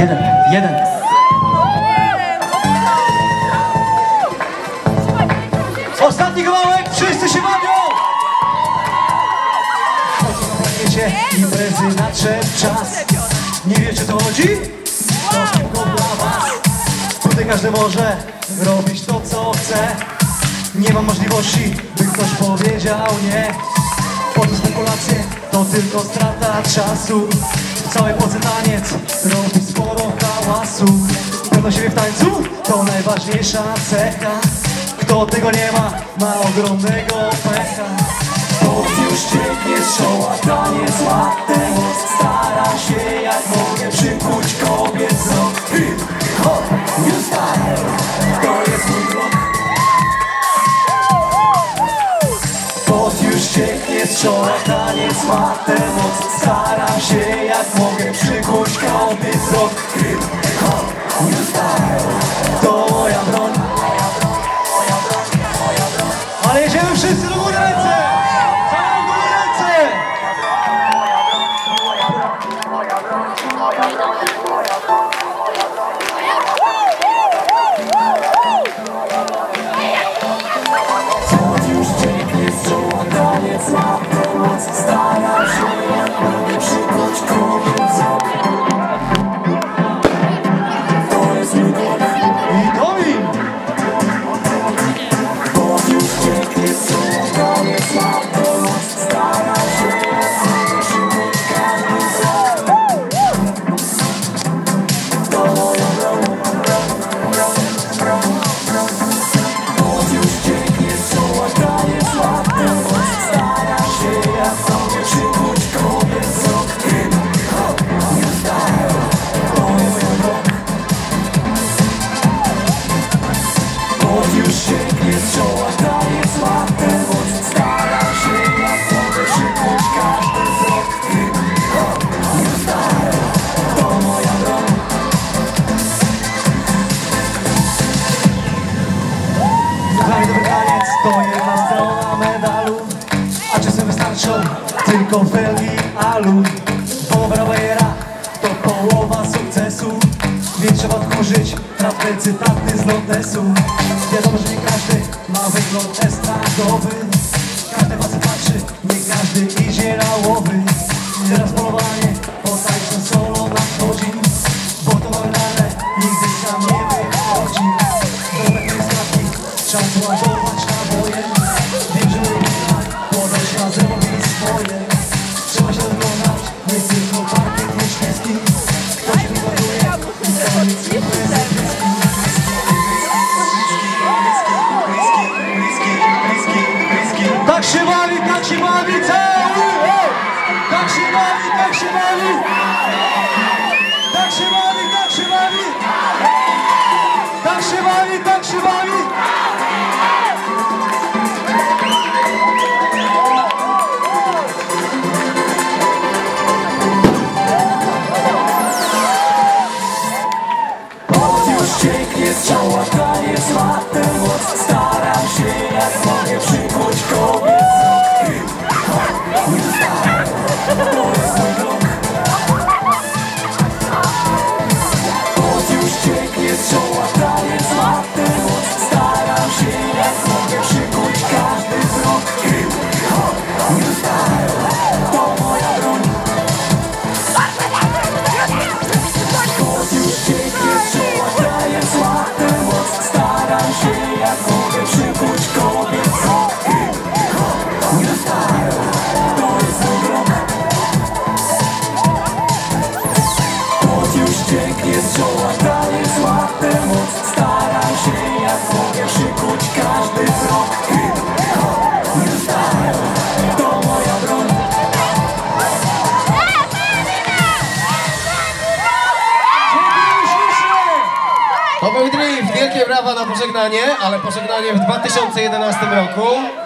Jeden. Ostatni kawałek, wszyscy się bawią! Wiecie, imprezy nadszedł czas. Nie wiecie, co chodzi? To tylko dla was. Tutaj każdy może robić to, co chce. Nie ma możliwości, by ktoś powiedział nie. Po to spekulacje to tylko strata czasu. W całej Polsce taniec robi sporo hałasu. Pewność siebie w tańcu to najważniejsza cecha. Kto tego nie ma, ma ogromnego pecha. Bo już cieknie z czoła, taniec łatem. Staram się jak mogę przykuć kobiet wzrok. Hip-hop, new style, to jest mój krok. Pot już cieknie z czoła, taniec łatem. Staram się jak mogę przykuć kobiet wzrok. Hip-hop, new style, to moja broń. Ale jedziemy wszyscy do góry ręce! Całą górę ręce! Pot już cieknie z czoła, taniec łatem. Moc staram się jak mogę przykuć kobiet wzrok. To jest mój krok. I to im! Pot już cieknie z czoła, taniec łatem. Moc staram się jak mogę przykuć każdy wzrok. To moja broń. Pot już cieknie z czoła, taniec łatem. Moc staram się jak mogę przykuć kobiet wzrok. Hip-hop, new style, to jest mój krok. Pot już cieknie z czoła, taniec łatem. Moc staram się jak mogę przykuć każdy wzrok. Hip-hop, new style, to moja broń. Kochani, dobry taniec to jedna strona medalu. A czasem wystarczą tylko felgi alu. Dobra bajera to połowa sukcesu. Więc trzeba odkurzyć prawdę cytaty z notesu. Wiadomo, że nie każdy ma wygląd estradowy. Każdy was patrzy, nie każdy idzie na łowy. Teraz polowanie, potańczą solo nadchodzi. Bo to marnane, nigdy sam nie wychodzi. Do takiej składki czas ładować naboje. Wiem, że lubię podać razem i swoje. Trzeba się odglądać, nie tylko parkiet nieśmiecki. Ktoś wyładuje i koniec imprezy. Tak się bawi, cały! Tak się bawi! Tak się bawi! Tak się bawi! Pot już cieknie z czoła, taniec łatem. Moc staram się jak mogę przykuć kobiet wzrok. Hip-hop, new style, to jest mój krok. Pot już cieknie z czoła, taniec łatem. Moc staram się jak mogę przykuć każdy wzrok. Hip-hop, new style, to moja broń. Pot już cieknie z czoła, taniec łatem. Moc staram się jak mogę przykuć kobiet wzrok. Hip-hop, new style, to jest mój krok. Pot już cieknie z czoła, taniec łatem. Moc staram się jak mogę przykuć każdy wzrok. Hip-hop, new style, to moja broń. To był Drift, wielkie brawa na pożegnanie, ale pożegnanie w 2011 roku.